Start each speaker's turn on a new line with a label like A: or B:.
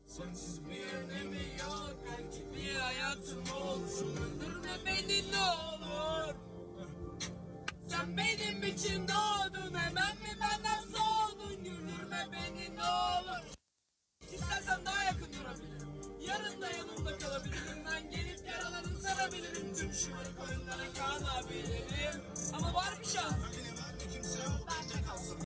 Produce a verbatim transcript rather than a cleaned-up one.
A: Sensiz bir önemi yok, belki bir hayatım olsun. Öldürme beni ne olur. Sen benim için doğdun, hemen mi benden soğudun? Güldürme beni ne olur. İstersen daha yakın durabilirim, yarın da yanımda kalabilirim. Ben gelip yaralarını sarabilirim, tüm şımarık oyunlara kanabilirim. Ama var bir şans, bende kalsın.